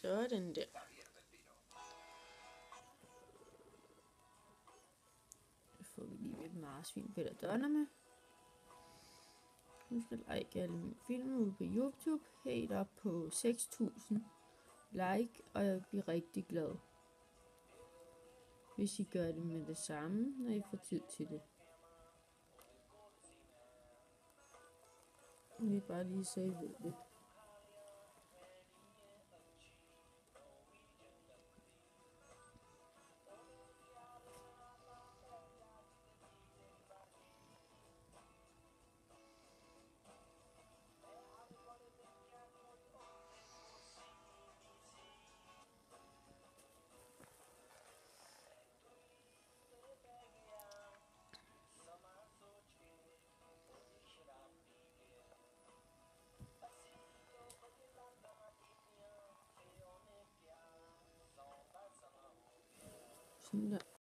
Sådan der. Så får vi lige lidt marsvin belladonna med. Husk at like alle mine film ude på YouTube. Helt op på 6.000 like, og jeg bliver rigtig glad, hvis I gør det med det samme, når I får tid til det. Det er bare lige så I ved det. Sådan der.